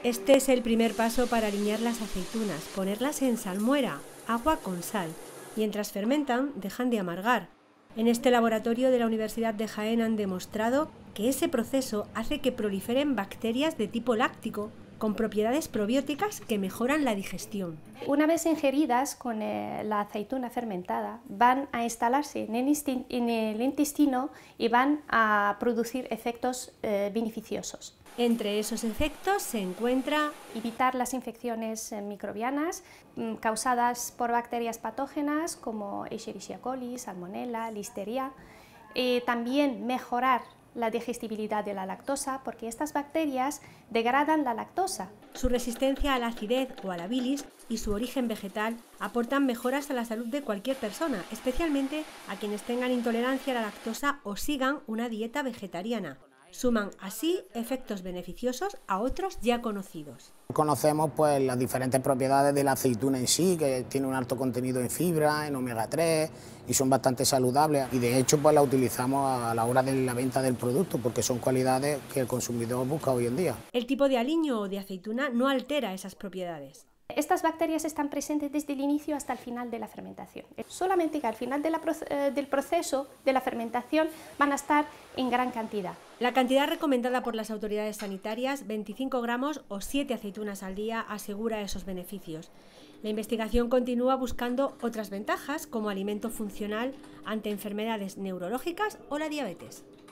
Este es el primer paso para aliñar las aceitunas, ponerlas en salmuera, agua con sal. Mientras fermentan, dejan de amargar. En este laboratorio de la Universidad de Jaén han demostrado que ese proceso hace que proliferen bacterias de tipo láctico, con propiedades probióticas que mejoran la digestión. Una vez ingeridas con la aceituna fermentada, van a instalarse en el intestino y van a producir efectos beneficiosos. Entre esos efectos se encuentra evitar las infecciones microbianas causadas por bacterias patógenas como Escherichia coli, Salmonella, Listeria. También mejorar la digestibilidad de la lactosa, porque estas bacterias degradan la lactosa. Su resistencia a la acidez o a la bilis y su origen vegetal aportan mejoras a la salud de cualquier persona, especialmente a quienes tengan intolerancia a la lactosa o sigan una dieta vegetariana. Suman así efectos beneficiosos a otros ya conocidos. Conocemos pues las diferentes propiedades de la aceituna en sí, que tiene un alto contenido en fibra, en omega 3 y son bastante saludables, y de hecho pues la utilizamos a la hora de la venta del producto porque son cualidades que el consumidor busca hoy en día. El tipo de aliño o de aceituna no altera esas propiedades. Estas bacterias están presentes desde el inicio hasta el final de la fermentación. Solamente que al final del proceso de la fermentación van a estar en gran cantidad. La cantidad recomendada por las autoridades sanitarias, 25 gramos o 7 aceitunas al día, asegura esos beneficios. La investigación continúa buscando otras ventajas como alimento funcional ante enfermedades neurológicas o la diabetes.